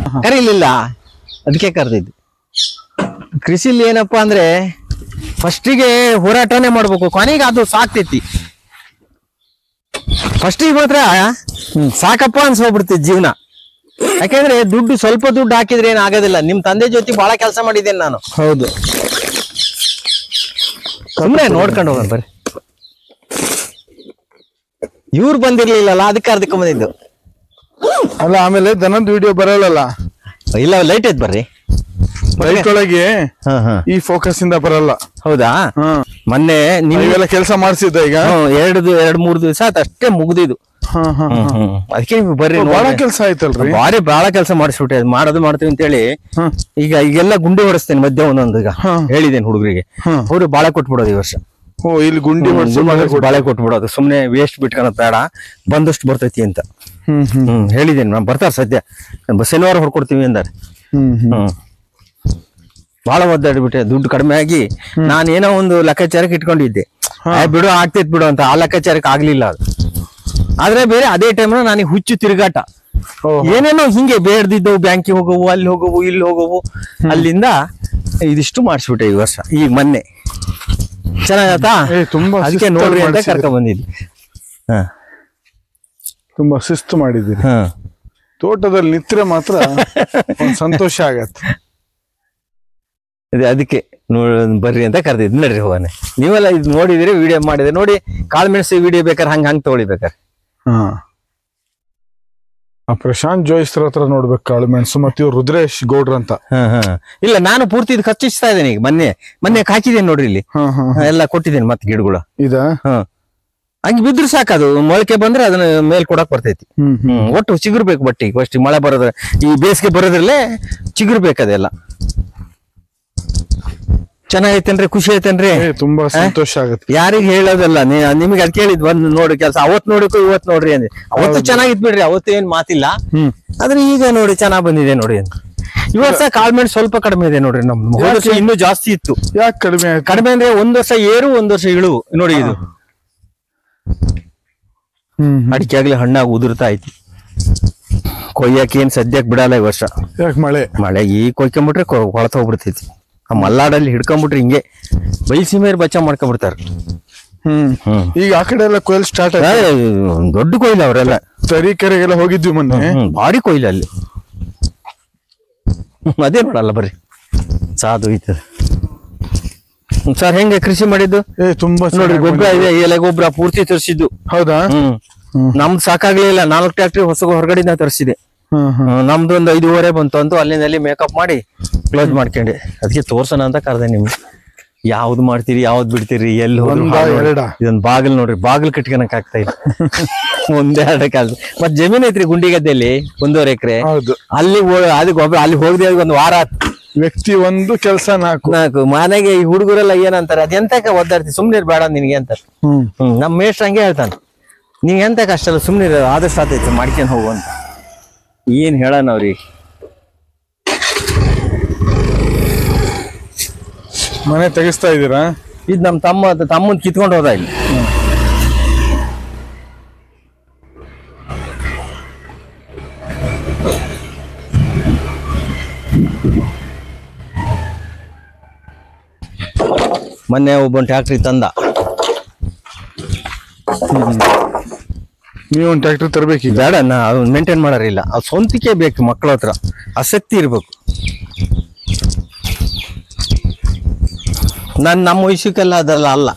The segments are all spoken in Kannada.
ಕರೀಲಿಲ್ಲ, ಅದಕ್ಕೆ ಕರೆದಿದ್ದು. ಕೃಷಿಲಿ ಏನಪ್ಪಾ ಅಂದ್ರೆ ಫಸ್ಟಿಗೆ ಹೋರಾಟನೇ ಮಾಡ್ಬೇಕು, ಕೊನೆಗೆ ಅದು ಸಾಕ್ತೈತಿ. ಫಸ್ಟಿಗೆ ಮಾತ್ರ ಸಾಕಪ್ಪ ಅನ್ಸೋಗ್ಬಿಡ್ತೈತಿ ಜೀವನ. ಯಾಕಂದ್ರೆ ದುಡ್ಡು ಸ್ವಲ್ಪ ದುಡ್ಡು ಹಾಕಿದ್ರೆ ಏನ್ ಆಗೋದಿಲ್ಲ. ನಿಮ್ ತಂದೆ ಜೊತೆ ಬಹಳ ಕೆಲಸ ಮಾಡಿದ್ದೇನೆ ನಾನು. ಹೌದು, ಸುಮ್ನೆ ನೋಡ್ಕೊಂಡು ಹೋಗೋಣ ಬರ್ರಿ. ಇವ್ರು ಬಂದಿರ್ಲಿಲ್ಲಲ್ಲ, ಅದಕ್ಕೆ ಅರ್ಧಕ್ಕೆ ಬಂದಿದ್ದು. ಅಲ್ಲ ಆಮೇಲೆ ದನದ ವಿಡಿಯೋ ಬರಲ್ಲ. ಇಲ್ಲ, ಲೈಟ್ ಐತ್ ಬರ್ರಿ. ಲೈಟ್ ಒಳಗೆ ಈ ಫೋಕಸ್ ಇಂದ ಬರಲ್ಲ. ಹೌದಾ? ಮೊನ್ನೆ ನೀವೆಲ್ಲ ಕೆಲಸ ಮಾಡ್ಸಿದ್ದ ಈಗ? 2-3 ದಿವಸ ಆಯ್ತು ಅಷ್ಟೇ ಮುಗ್ದಿದ್ದು. ಅದಕ್ಕೆ ಬರ್ರಿ. ಬಹಳ ಕೆಲಸ ಆಯ್ತಲ್ರಿ? ಬಹಳ ಕೆಲಸ ಮಾಡಿಸ್ಬಿಟ್ಟೆ. ಮಾಡ್ತೀವಿ ಅಂತ ಹೇಳಿ ಈಗೆಲ್ಲ ಗುಂಡಿ ಹೊಡಿಸ್ತೇನೆ ಮಧ್ಯ ಒಂದೊಂದು. ಈಗ ಹೇಳಿದ್ದೇನೆ ಹುಡುಗರಿಗೆ, ಅವ್ರು ಬಾಳೆ ಕೊಟ್ಬಿಡೋದು ಈ ವರ್ಷ. ಇಲ್ಲಿ ಗುಂಡಿ ಬಾಳೆ ಕೊಟ್ಬಿಡೋದು. ಸುಮ್ನೆ ವೇಸ್ಟ್ ಬಿಟ್ಕೊಳೋದ್ ಬೇಡ, ಬಂದಷ್ಟು ಬರ್ತೈತಿ ಅಂತ ಹೇಳಿದ್ದೇನೆ. ನಾನ್ ಬರ್ತಾರ ಸದ್ಯ ಶನಿವಾರ ಹೊಡ್ಕೊಡ್ತೀವಿ ಅಂದಾರೆ. ಬಹಳ ಒದ್ದಾಡ್ಬಿಟ್ಟೆ, ದುಡ್ಡು ಕಡಿಮೆ ಆಗಿ ನಾನು ಏನೋ ಒಂದು ಲೆಕ್ಕಾಚಾರಕ್ಕೆ ಇಟ್ಕೊಂಡಿದ್ದೆ. ಬಿಡು ಆಗ್ತೈತ್ ಬಿಡು ಅಂತ. ಆ ಲೆಕ್ಕಾಚಾರಕ್ಕೆ ಆಗ್ಲಿಲ್ಲ ಅದು. ಆದ್ರೆ ಬೇರೆ ಅದೇ ಟೈಮ್ ನನಗೆ ಹುಚ್ಚು ತಿರುಗಾಟ, ಏನೇನೋ ಹಿಂಗೆ ಬೇಡ್ದಿದ್ದವು. ಬ್ಯಾಂಕಿಗೆ ಹೋಗವು, ಅಲ್ಲಿ ಹೋಗವು, ಇಲ್ಲಿ ಹೋಗವು. ಅಲ್ಲಿಂದ ಇದಿಷ್ಟು ಮಾಡಿಸ್ಬಿಟ್ಟೆ ಈ ವರ್ಷ. ಈಗ ಮೊನ್ನೆ ಚೆನ್ನಾಗತ್ತಾ? ತುಂಬಾ ಅದಕ್ಕೆ ನೋಡ್ರಿ ಅಂತ ಕರ್ಕೊಂಡ್ ಬಂದಿದ್ವಿ. ತುಂಬಾ ಶಿಸ್ತು ಮಾಡಿದ್ದೀರಿ. ತೋಟದಲ್ಲಿ ನಿತ್ರೆ ಮಾತ್ರ ಸಂತೋಷ ಆಗತ್ತೆ. ಅದಕ್ಕೆ ಬರ್ರಿ ಅಂತ ಕರೆದಿದ್. ನಡ್ರಿ ಹೋಗಾನೆ. ನೀವೆಲ್ಲ ಇದು ನೋಡಿದಿರಿ, ವಿಡಿಯೋ ಮಾಡಿದ್ರೆ ನೋಡಿ. ಕಾಳುಮೆಣಸು ವಿಡಿಯೋ ಬೇಕಾರೆ ಹಂಗ ತಗೊಳ್ಬೇಕಾರೆ. ಪ್ರಶಾಂತ್ ಜೋಯಿಸ್ರ ಹತ್ರ ನೋಡ್ಬೇಕು ಕಾಳುಮೆಣಸು. ಮತ್ತೆ ಇವ್ರು ರುದ್ರೇಶ್ ಗೌಡ್ರ ಅಂತ. ಇಲ್ಲ, ನಾನು ಪೂರ್ತಿ ಇದು ಖರ್ಚಿಸ್ತಾ ಇದ್ದೇನೆ. ಈಗ ಮೊನ್ನೆ ಹಾಕಿದ್ದೇನೆ ನೋಡ್ರಿ, ಇಲ್ಲಿ ಎಲ್ಲ ಕೊಟ್ಟಿದ್ದೇನೆ. ಮತ್ತೆ ಗಿಡಗಳು ಹಂಗೆ ಬಿದ್ರು ಸಾಕದು. ಮೊಳಕೆ ಬಂದ್ರೆ ಅದನ್ನ ಮೇಲ್ ಕೊಡಕ್ ಬರ್ತೈತಿ. ಒಟ್ಟು ಚಿಗುರ್ಬೇಕು. ಬಟ್ ಈಗ ಫಸ್ಟ್ ಮಳೆ ಬರೋದ್ರೆ, ಈ ಬೇಸಿಗೆ ಬರೋದ್ರಲ್ಲೇ ಚಿಗುರ್ಬೇಕದೆಲ್ಲ. ಚೆನ್ನಾಗೈತೇನ್ರಿ? ಖುಷಿ ಐತೇನ್ರಿ? ತುಂಬಾ ಸಂತೋಷ ಆಗುತ್ತೆ. ಯಾರಿಗ ಹೇಳೋದಲ್ಲ, ನಿಮ್ಗೆ ಅದ್ ಕೇಳಿದ್ ಬಂದ್ ನೋಡಿ ಕೆಲಸ. ಅವತ್ ನೋಡಿಕೋ ಇವತ್ ನೋಡ್ರಿ ಅಂದೆ. ಅವತ್ತು ಚೆನ್ನಾಗಿತ್ ಬಿಡ್ರಿ, ಅವತ್ತು ಏನ್ ಮಾತಿಲ್ಲ. ಆದ್ರೆ ಈಗ ನೋಡಿ ಚೆನ್ನಾಗ್ ಬಂದಿದೆ ನೋಡಿ ಅಂತ. ಇವತ್ತ ಕಾಳುಮೆಣಸು ಸ್ವಲ್ಪ ಕಡಿಮೆ ಇದೆ ನೋಡ್ರಿ. ನಮ್ದು ಹೋದ ವರ್ಷ ಇನ್ನೂ ಜಾಸ್ತಿ ಇತ್ತು. ಯಾಕೆ ಕಡಿಮೆ? ಕಡಿಮೆ ಅಂದ್ರೆ ಒಂದ್ ವರ್ಷ ಏರು, ಒಂದ್ ವರ್ಷ ಇಳುವು ನೋಡಿ. ಇದು ಅಡಿಕೆ ಆಗ್ಲಿ ಹಣ್ಣಾಗಿ ಉದುರ್ತಾ ಐತಿ. ಕೊಯ್ಯಕ್ಕೆ ಏನ್ ಸದ್ಯಕ್ ಬಿಡಲ್ಲ ಈ ವರ್ಷ. ಮಳೆ ಈ ಕೊಯ್ಕೊಂಡ್ಬಿಟ್ರೆ ಕೊಳತ ಹೋಗ್ಬಿಡ್ತೈತಿ. ಆ ಮಲ್ನಾಡಲ್ಲಿ ಹಿಡ್ಕೊಂಡ್ಬಿಟ್ರಿ ಹಿಂಗೆ ಬೈಲ್ಸೀಮೆಯರ್ ಬಚ್ಚ ಮಾಡ್ಕೊಂಡ್ಬಿಡ್ತಾರ. ಈಗ ಆ ಕಡೆ ಎಲ್ಲ ಕೊಯ್ಲ್ ಸ್ಟಾರ್ಟ್ ಆಯ್ತು. ದೊಡ್ಡ ಕೊಯ್ಲು ಅವರೆಲ್ಲ. ತರೀಕೆರೆಗೆಲ್ಲ ಹೋಗಿದ್ವಿ ಮೊನ್ನೆ. ಭಾರಿ ಕೊಯ್ಲು ಅಲ್ಲಿ. ಅದೇ ನೋಡಲ್ಲ ಬರ್ರಿ, ಸಾಧು ಐತದ. ಸರ್ ಹೆಂಗೆ ಕೃಷಿ ಮಾಡಿದ್ದು? ತುಂಬಾ ನೋಡ್ರಿ, ಗೊಬ್ಬರ ಇದೆ, ಎಲೆ ಗೊಬ್ಬರ ಪೂರ್ತಿ ತರಿಸಿದ್ದು. ಹೌದಾ? ನಮ್ದು ಸಾಕಾಗ್ಲಿಲ್ಲ. 4 ಟ್ರ್ಯಾಕ್ಟರ್ ಹೊರಗಡೆಯಿಂದ ತರಿಸಿದೆ. ನಮ್ದು ಒಂದು 5:30 ಬಂತು ಅಂತ ಅಲ್ಲಿಂದಲ್ಲಿ ಮೇಕಪ್ ಮಾಡಿ ಕ್ಲೋಸ್ ಮಾಡ್ಕೊಂಡೆ. ಅದಕ್ಕೆ ತೋರ್ಸೋಣ ಅಂತ ಕರೆದೆ ನಿಮ್ಗೆ. ಯಾವ್ದು ಮಾಡ್ತೀರಿ, ಯಾವ್ದು ಬಿಡ್ತೀರಿ, ಎಲ್ಲಿ ಹೋದ್ರು. ಇದೊಂದು ಬಾಗಿಲು ನೋಡ್ರಿ, ಬಾಗಿಲು ಕಟ್ಕೊಳಕ್ ಆಗ್ತಾ ಇಲ್ಲ. 1-2 ಕಾಲ. ಮತ್ ಜಮೀನ್ ಐತ್ರಿ ಗುಂಡಿ ಗದ್ದೆಯಲ್ಲಿ 1.5 ಎಕರೆ. ಅಲ್ಲಿ ಅದು ಗೊಬ್ಬರ ಅಲ್ಲಿ ಹೋಗದೆ ಒಂದ್ ವಾರ ಆಯ್ತು. ವ್ಯಕ್ತಿ ಒಂದು ಕೆಲಸ 4 ಮನೆಗೆ ಈ ಹುಡುಗರೆಲ್ಲ ಏನಂತಾರೆ, ಅದೆಂತಕ ಒದ್ದಾಡ್ತಿ, ಸುಮ್ನೆ ಬೇಡ ನಿನ್ಗೆ ಅಂತಾರೆ. ನಮ್ ಮೇಷ್ಟ್ರ ಹಂಗೆ ಹೇಳ್ತಾನೆ, ನೀವ್ ಎಂತ ಕಷ್ಟ ಅಲ್ಲ, ಸುಮ್ನೆ ಆದಷ್ಟು ಆತೈತಿ ಮಾಡ್ಕೊಂಡ್ ಹೋಗು ಅಂತ. ಏನ್ ಹೇಳೋಣ ಅವ್ರಿಗೆ. ಮನೆ ತೆಗಿಸ್ತಾ ಇದೀರಾ? ಇದ್ ನಮ್ ತಮ್ಮನ್ ಕಿತ್ಕೊಂಡು ಹೋದ ಇಲ್ಲಿ. ಮೊನ್ನೆ ಒಬ್ಬನ್ ಟ್ಯಾಕ್ಟ್ರಿ ತಂದ. ನೀವೊಂದು ಟ್ಯಾಕ್ಟರ್ ತರಬೇಕು. ಬೇಡ, ಅವ್ನು ಮೇಂಟೈನ್ ಮಾಡೋರಿಲ್ಲ. ಅವ್ ಸ್ವಂತಿಕೆ ಬೇಕು, ಮಕ್ಕಳ ಹತ್ರ ಆಸಕ್ತಿ ಇರ್ಬೇಕು. ನಮ್ಮ ವಯಸ್ಸಕ್ಕೆಲ್ಲ ಅದೆಲ್ಲ ಅಲ್ಲ.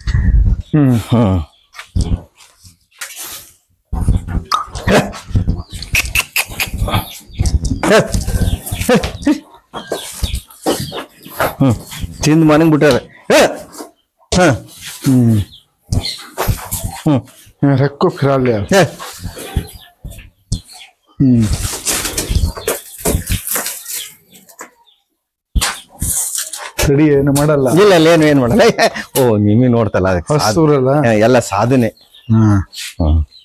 ತಿಂದು ಮನೆಗೆ ಬಿಟ್ಟಾರೆ. रखो फिरा लिया। ಸರಿ ಏನು ಮಾಡಲ್ಲ. ಇಲ್ಲ ಏನು ಮಾಡಲ್ಲ. ಓ ನಿಮಗೆ ನೋಡ್ತಲ್ಲ, ಎಲ್ಲ ಸಾಧನೆ.